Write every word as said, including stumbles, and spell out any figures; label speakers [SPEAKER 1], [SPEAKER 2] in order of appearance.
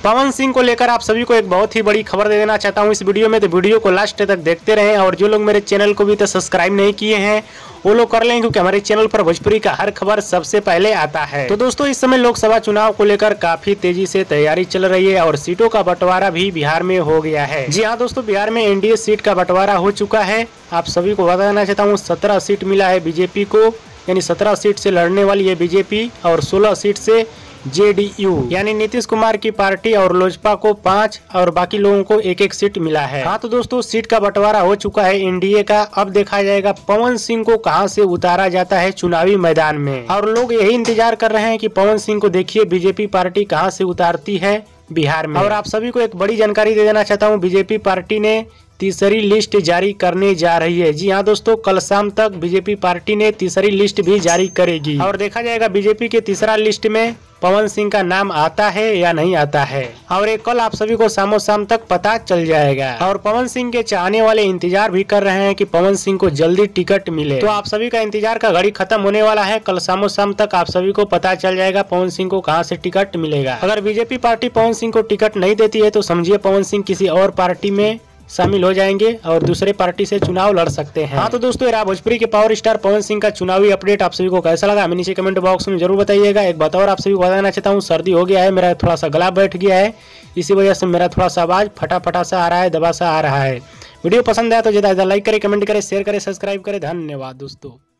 [SPEAKER 1] पवन सिंह को लेकर आप सभी को एक बहुत ही बड़ी खबर दे देना चाहता हूं इस वीडियो में, तो वीडियो को लास्ट तक देखते रहें। और जो लोग मेरे चैनल को भी तो सब्सक्राइब नहीं किए हैं वो लोग कर लें, क्योंकि हमारे चैनल पर भोजपुरी का हर खबर सबसे पहले आता है। तो दोस्तों, इस समय लोकसभा चुनाव को लेकर काफी तेजी से तैयारी चल रही है और सीटों का बंटवारा भी बिहार में हो गया है। जी हाँ दोस्तों, बिहार में एनडीए सीट का बंटवारा हो चुका है। आप सभी को बता देना चाहता हूँ, सत्रह सीट मिला है बीजेपी को, यानी सत्रह सीट से लड़ने वाली है बीजेपी, और सोलह सीट से जेडीयू यानी नीतीश कुमार की पार्टी और लोजपा को पाँच और बाकी लोगों को एक एक सीट मिला है। हाँ तो दोस्तों, सीट का बंटवारा हो चुका है एनडीए का। अब देखा जाएगा पवन सिंह को कहां से उतारा जाता है चुनावी मैदान में, और लोग यही इंतजार कर रहे हैं कि पवन सिंह को देखिए बीजेपी पार्टी कहां से उतारती है बिहार में। और आप सभी को एक बड़ी जानकारी दे देना चाहता हूँ, बीजेपी पार्टी ने तीसरी लिस्ट जारी करने जा रही है। जी हाँ दोस्तों, कल शाम तक बीजेपी पार्टी ने तीसरी लिस्ट भी जारी करेगी और देखा जाएगा बीजेपी के तीसरा लिस्ट में पवन सिंह का नाम आता है या नहीं आता है, और ये कल आप सभी को शामों शाम तक पता चल जाएगा। और पवन सिंह के चाहने वाले इंतजार भी कर रहे हैं कि पवन सिंह को जल्दी टिकट मिले। तो आप सभी का इंतजार का घड़ी खत्म होने वाला है। कल शामों शाम तक आप सभी को पता चल जाएगा पवन सिंह को कहां से टिकट मिलेगा। अगर बीजेपी पार्टी पवन सिंह को टिकट नहीं देती है तो समझिए पवन सिंह किसी और पार्टी में शामिल हो जाएंगे और दूसरे पार्टी से चुनाव लड़ सकते हैं। हाँ तो दोस्तों, ये भोजपुरी के पावर स्टार पवन सिंह का चुनावी अपडेट आप सभी को कैसा लगा हमें नीचे कमेंट बॉक्स में जरूर बताइएगा। एक बात और आप सभी को बताना चाहता हूँ, सर्दी हो गया है, मेरा थोड़ा सा गला बैठ गया है, इसी वजह से मेरा थोड़ा सा आवाज फटा फटा सा आ रहा है, दबा सा आ रहा है। वीडियो पसंद आया तो ज्यादा लाइक करें, कमेंट करें, शेयर करें, सब्सक्राइब करें। धन्यवाद दोस्तों।